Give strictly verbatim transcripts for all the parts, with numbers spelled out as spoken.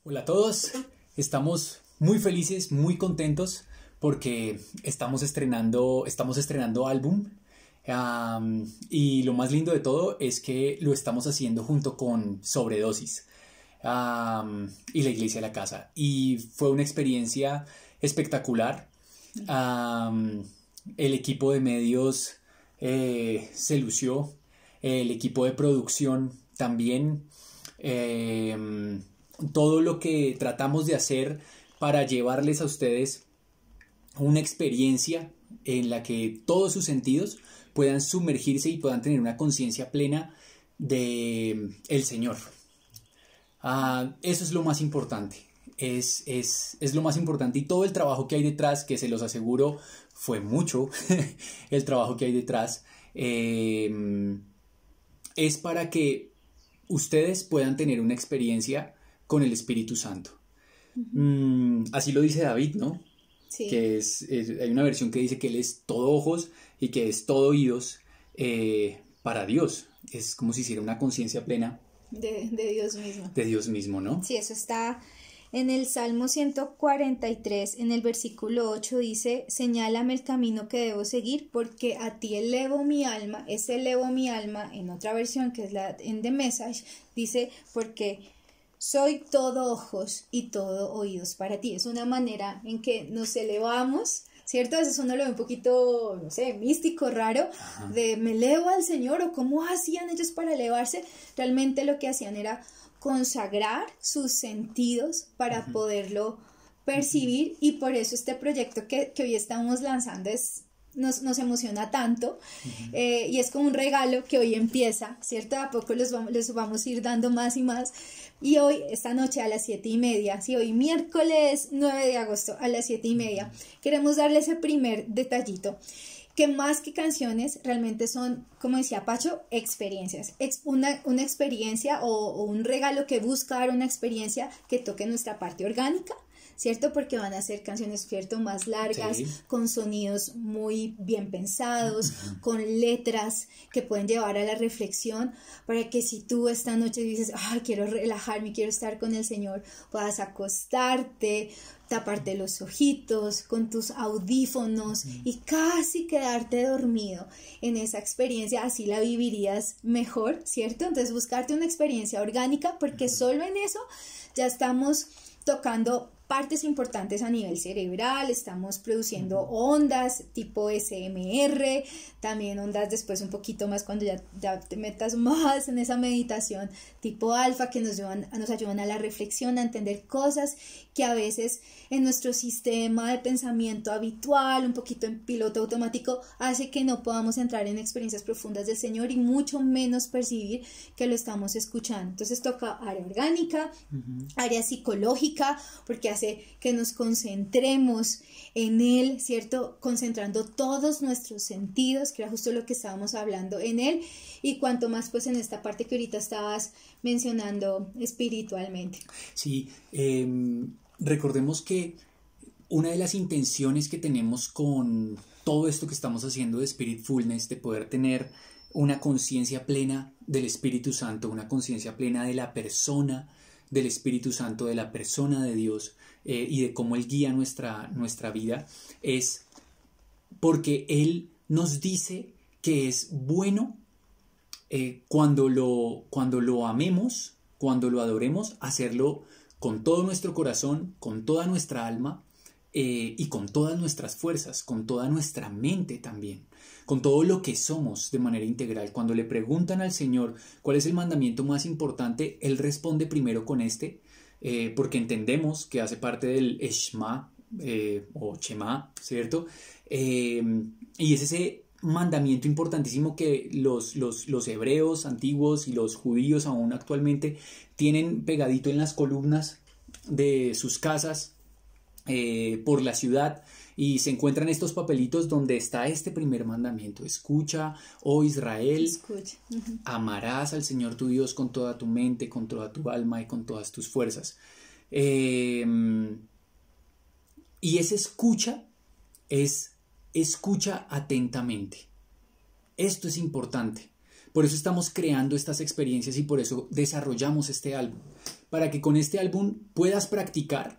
Hola a todos, estamos muy felices, muy contentos porque estamos estrenando, estamos estrenando álbum um, y lo más lindo de todo es que lo estamos haciendo junto con Sobredosis um, y la Iglesia de la Casa y fue una experiencia espectacular. Um, el equipo de medios eh, se lució, el equipo de producción también. Eh, todo lo que tratamos de hacer para llevarles a ustedes una experiencia en la que todos sus sentidos puedan sumergirse y puedan tener una conciencia plena de el Señor. Uh, eso es lo más importante, es, es, es lo más importante y todo el trabajo que hay detrás, que se los aseguro fue mucho, el trabajo que hay detrás, eh, es para que ustedes puedan tener una experiencia con el Espíritu Santo. Uh-huh. Mm, así lo dice David, ¿no? Sí. Que es, es, hay una versión que dice que él es todo ojos y que es todo oídos eh, para Dios. Es como si hiciera una conciencia plena de, de Dios mismo. De Dios mismo, ¿no? Sí, eso está en el Salmo ciento cuarenta y tres, en el versículo ocho dice: señálame el camino que debo seguir, porque a ti elevo mi alma. Ese elevo mi alma, en otra versión que es la en The Message, dice: porque soy todo ojos y todo oídos para ti. Es una manera en que nos elevamos, ¿cierto? A veces uno lo ve un poquito, no sé, místico, raro, Ajá. de me elevo al Señor, o cómo hacían ellos para elevarse. Realmente lo que hacían era consagrar sus sentidos para uh-huh. poderlo percibir, uh-huh. y por eso este proyecto que, que hoy estamos lanzando es... Nos, nos emociona tanto, uh-huh. eh, y es como un regalo que hoy empieza, ¿cierto? A poco los vamos, les vamos a ir dando más y más. Y hoy, esta noche a las siete y media, sí, hoy miércoles nueve de agosto a las siete y media, uh-huh. queremos darle ese primer detallito, que más que canciones realmente son, como decía Pacho, experiencias. Ex, una, una experiencia o, o un regalo que busca dar una experiencia que toque nuestra parte orgánica, ¿cierto? Porque van a ser canciones, ¿cierto?, más largas, sí. con sonidos muy bien pensados, uh-huh. con letras que pueden llevar a la reflexión, para que si tú esta noche dices, ay, quiero relajarme, quiero estar con el Señor, puedas acostarte, taparte los ojitos con tus audífonos uh-huh. y casi quedarte dormido en esa experiencia. Así la vivirías mejor, ¿cierto? Entonces buscarte una experiencia orgánica, porque uh-huh. solo en eso ya estamos tocando partes importantes a nivel cerebral, estamos produciendo ondas tipo S M R, también ondas después un poquito más cuando ya, ya te metas más en esa meditación tipo alfa, que nos ayudan, nos ayudan a la reflexión, a entender cosas que a veces en nuestro sistema de pensamiento habitual, un poquito en piloto automático, hace que no podamos entrar en experiencias profundas del Señor y mucho menos percibir que lo estamos escuchando. Entonces toca área orgánica, uh-huh. área psicológica, porque hace que nos concentremos en Él, ¿cierto? Concentrando todos nuestros sentidos, que era justo lo que estábamos hablando en Él, y cuanto más pues en esta parte que ahorita estabas mencionando espiritualmente. Sí, eh, recordemos que una de las intenciones que tenemos con todo esto que estamos haciendo de Spiritfulness, de poder tener una conciencia plena del Espíritu Santo, una conciencia plena de la persona del Espíritu Santo, de la persona de Dios, eh, y de cómo Él guía nuestra, nuestra vida, es porque Él nos dice que es bueno eh, cuando, lo, cuando lo amemos, cuando lo adoremos, hacerlo con todo nuestro corazón, con toda nuestra alma, eh, y con todas nuestras fuerzas, con toda nuestra mente también, con todo lo que somos de manera integral. Cuando le preguntan al Señor cuál es el mandamiento más importante, Él responde primero con este, eh, porque entendemos que hace parte del Shema eh, o Shema, ¿cierto? Eh, y es ese mandamiento importantísimo que los, los, los hebreos antiguos y los judíos aún actualmente tienen pegadito en las columnas de sus casas, eh, por la ciudad, y se encuentran estos papelitos donde está este primer mandamiento: escucha, oh Israel, escucha. Uh-huh. Amarás al Señor tu Dios con toda tu mente, con toda tu alma y con todas tus fuerzas. Eh, y ese escucha es escucha atentamente. Esto es importante. Por eso estamos creando estas experiencias y por eso desarrollamos este álbum, para que con este álbum puedas practicar,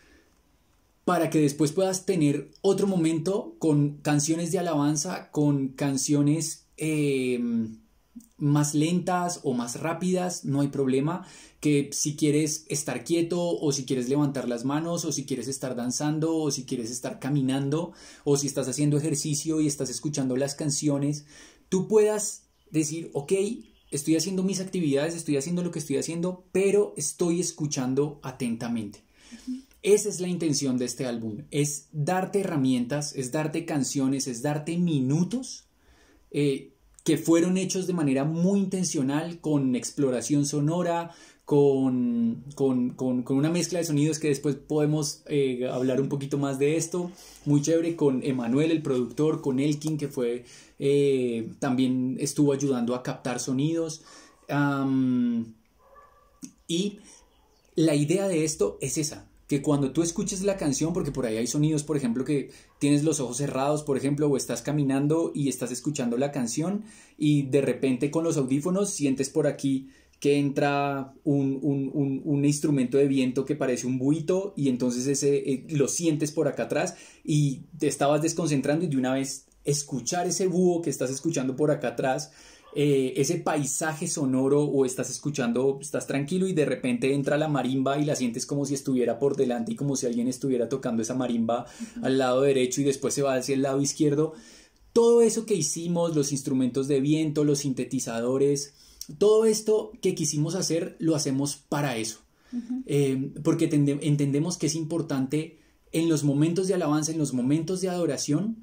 para que después puedas tener otro momento con canciones de alabanza, con canciones eh, más lentas o más rápidas, no hay problema, que si quieres estar quieto o si quieres levantar las manos o si quieres estar danzando o si quieres estar caminando o si estás haciendo ejercicio y estás escuchando las canciones, tú puedas decir, ok, estoy haciendo mis actividades, estoy haciendo lo que estoy haciendo, pero estoy escuchando atentamente. Uh-huh. Esa es la intención de este álbum, es darte herramientas, es darte canciones, es darte minutos eh, que fueron hechos de manera muy intencional, con exploración sonora, con, con, con, con una mezcla de sonidos que después podemos eh, hablar un poquito más de esto, muy chévere, con Emanuel, el productor, con Elkin, que fue, eh, también estuvo ayudando a captar sonidos, um, y la idea de esto es esa, que cuando tú escuches la canción, porque por ahí hay sonidos, por ejemplo, que tienes los ojos cerrados, por ejemplo, o estás caminando y estás escuchando la canción y de repente con los audífonos sientes por aquí que entra un, un, un, un instrumento de viento que parece un buito y entonces ese eh, lo sientes por acá atrás y te estabas desconcentrando y de una vez escuchar ese búho que estás escuchando por acá atrás, Eh, ese paisaje sonoro, o estás escuchando, estás tranquilo y de repente entra la marimba y la sientes como si estuviera por delante y como si alguien estuviera tocando esa marimba uh-huh. al lado derecho y después se va hacia el lado izquierdo. Todo eso que hicimos, los instrumentos de viento, los sintetizadores, todo esto que quisimos hacer, lo hacemos para eso. Uh-huh. Eh, porque tende- entendemos que es importante en los momentos de alabanza, en los momentos de adoración,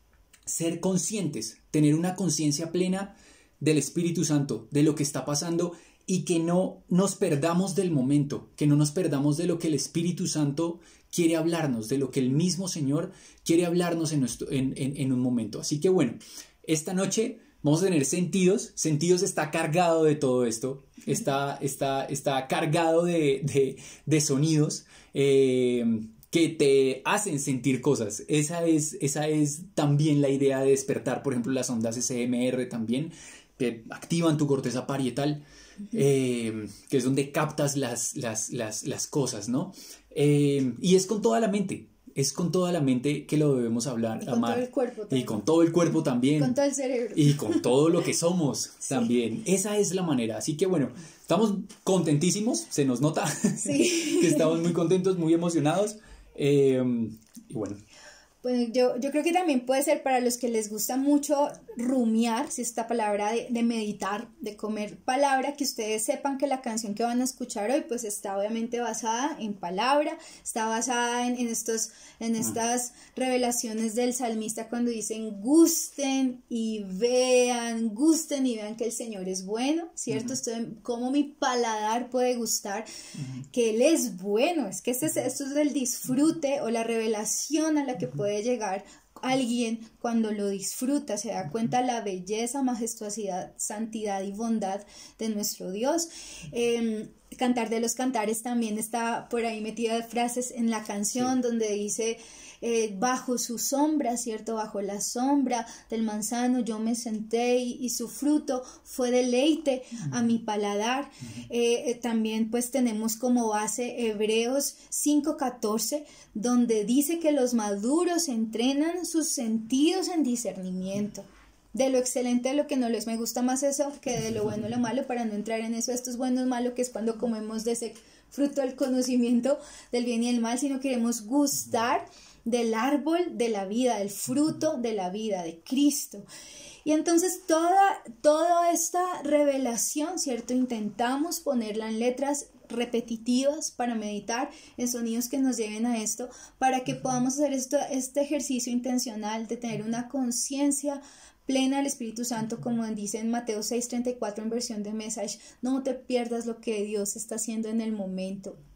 ser conscientes, tener una conciencia plena del Espíritu Santo, de lo que está pasando y que no nos perdamos del momento, que no nos perdamos de lo que el Espíritu Santo quiere hablarnos, de lo que el mismo Señor quiere hablarnos en, nuestro, en, en, en un momento. Así que bueno, esta noche vamos a tener sentidos, sentidos está cargado de todo esto, está, está, está cargado de, de, de sonidos eh, que te hacen sentir cosas. Esa es, esa es también la idea de despertar, por ejemplo, las ondas S M R también, que activan tu corteza parietal, uh-huh. eh, que es donde captas las, las, las, las cosas, ¿no? Eh, y es con toda la mente, es con toda la mente que lo debemos hablar, y con amar. todo el cuerpo también. Y con todo el cuerpo también. Y con todo el cerebro. Y con todo lo que somos sí. también. Esa es la manera. Así que bueno, estamos contentísimos, se nos nota sí. que estamos muy contentos, muy emocionados. Eh, y bueno. Bueno, yo, yo creo que también puede ser para los que les gusta mucho rumiar, si esta palabra de, de meditar, de comer palabra, que ustedes sepan que la canción que van a escuchar hoy pues está obviamente basada en palabra, está basada en, en, estos, en estas revelaciones del salmista cuando dicen gusten y vean, gusten y vean que el Señor es bueno, ¿cierto? Uh-huh. Esto, cómo mi paladar puede gustar, uh-huh. que Él es bueno, es que este es, esto es el disfrute o la revelación a la que uh-huh. puede llegar alguien cuando lo disfruta, se da cuenta de la belleza, majestuosidad, santidad y bondad de nuestro Dios. Eh, Cantar de los Cantares también está por ahí metida frases en la canción sí. donde dice eh, bajo su sombra, ¿cierto? Bajo la sombra del manzano yo me senté y, y su fruto fue deleite uh-huh. a mi paladar. Uh-huh. Eh, también pues tenemos como base Hebreos cinco catorce, donde dice que los maduros entrenan sus sentidos en discernimiento. De lo excelente, de lo que no les me gusta más eso que de lo bueno, lo malo, para no entrar en eso, esto es bueno, es malo, que es cuando comemos de ese fruto del conocimiento del bien y el mal, sino queremos gustar del árbol de la vida, del fruto de la vida, de Cristo. Y entonces toda, toda esta revelación, ¿cierto? Intentamos ponerla en letras repetitivas para meditar, en sonidos que nos lleven a esto, para que podamos hacer esto, este ejercicio intencional de tener una conciencia plena del Espíritu Santo, como dice en Mateo seis treinta y cuatro en versión de Message. No te pierdas lo que Dios está haciendo en el momento.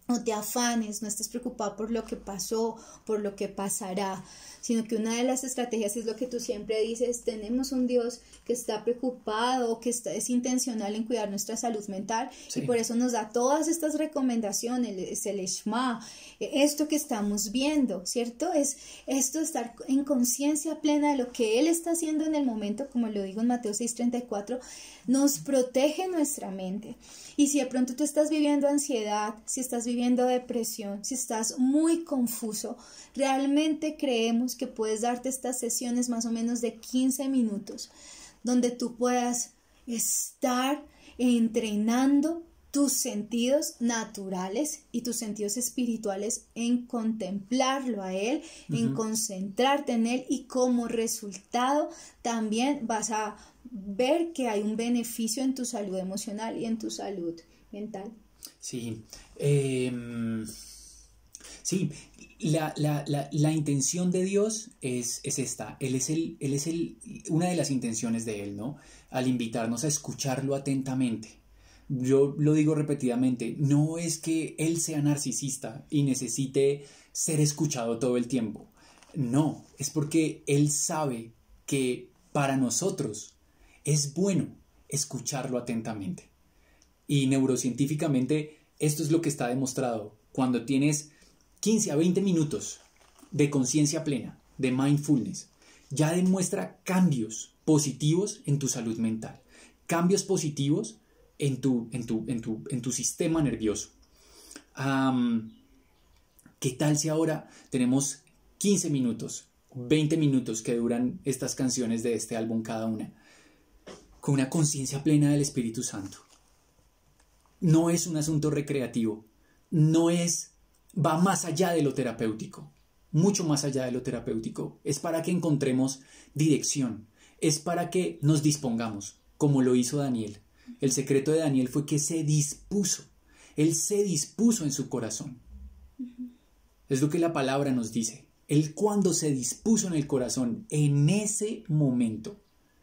no te afanes, no estés preocupado por lo que pasó, por lo que pasará, sino que una de las estrategias es lo que tú siempre dices: tenemos un Dios que está preocupado, que está, es intencional en cuidar nuestra salud mental, sí. Y por eso nos da todas estas recomendaciones, es el Shema, esto que estamos viendo, ¿cierto? Es esto de estar en conciencia plena de lo que Él está haciendo en el momento, como lo digo en Mateo seis treinta y cuatro, nos protege nuestra mente. Y si de pronto tú estás viviendo ansiedad, si estás viviendo depresión, si estás muy confuso, realmente creemos que puedes darte estas sesiones más o menos de quince minutos, donde tú puedas estar entrenando tus sentidos naturales y tus sentidos espirituales en contemplarlo a Él, uh-huh. en concentrarte en Él, y como resultado también vas a ver que hay un beneficio en tu salud emocional y en tu salud mental. Sí, eh, sí, la, la, la, la intención de Dios es, es esta. Él es, el, él es el, una de las intenciones de Él, ¿no? Al invitarnos a escucharlo atentamente. Yo lo digo repetidamente, no es que Él sea narcisista y necesite ser escuchado todo el tiempo. No, es porque Él sabe que para nosotros es bueno escucharlo atentamente. Y neurocientíficamente esto es lo que está demostrado. Cuando tienes quince a veinte minutos de conciencia plena, de mindfulness, ya demuestra cambios positivos en tu salud mental, cambios positivos en tu, en tu, en tu, en tu sistema nervioso. Um, ¿Qué tal si ahora tenemos quince minutos, veinte minutos que duran estas canciones de este álbum cada una, con una conciencia plena del Espíritu Santo? No es un asunto recreativo, no es, va más allá de lo terapéutico, mucho más allá de lo terapéutico. Es para que encontremos dirección, es para que nos dispongamos, como lo hizo Daniel. El secreto de Daniel fue que se dispuso, él se dispuso en su corazón. Uh-huh. Es lo que la palabra nos dice. Él, cuando se dispuso en el corazón, en ese momento,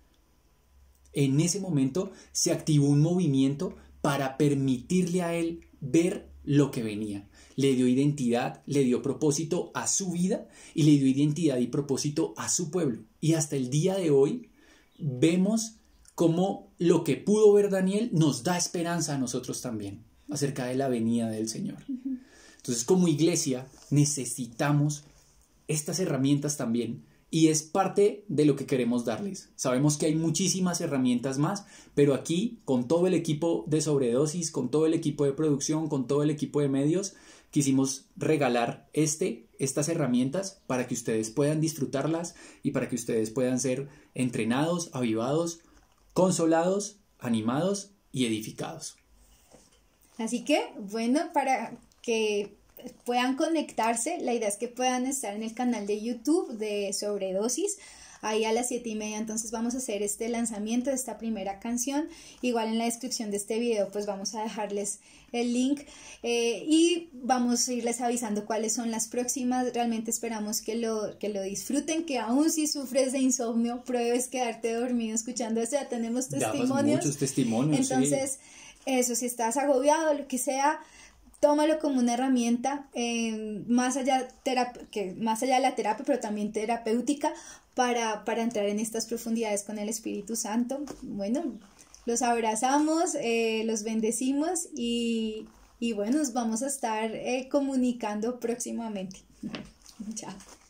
en ese momento se activó un movimiento para permitirle a él ver lo que venía. Le dio identidad, le dio propósito a su vida y le dio identidad y propósito a su pueblo. Y hasta el día de hoy vemos cómo lo que pudo ver Daniel nos da esperanza a nosotros también acerca de la venida del Señor. Entonces, como iglesia necesitamos estas herramientas también, y es parte de lo que queremos darles. Sabemos que hay muchísimas herramientas más, pero aquí, con todo el equipo de Sobredosis, con todo el equipo de producción, con todo el equipo de medios, quisimos regalar este, estas herramientas para que ustedes puedan disfrutarlas y para que ustedes puedan ser entrenados, avivados, consolados, animados y edificados. Así que, bueno, para que puedan conectarse, la idea es que puedan estar en el canal de YouTube de Sobredosis, ahí a las siete y media. Entonces vamos a hacer este lanzamiento de esta primera canción. Igual en la descripción de este video pues vamos a dejarles el link, eh, y vamos a irles avisando cuáles son las próximas. Realmente esperamos que lo, que lo disfruten, que aún si sufres de insomnio, pruebes quedarte dormido escuchando esto. Ya tenemos testimonios. Muchos testimonios. Entonces, sí. Eso, si estás agobiado, lo que sea, tómalo como una herramienta, eh, más allá terap- que más allá de la terapia, pero también terapéutica, para, para entrar en estas profundidades con el Espíritu Santo. Bueno, los abrazamos, eh, los bendecimos y, y bueno, nos vamos a estar eh, comunicando próximamente. Chao.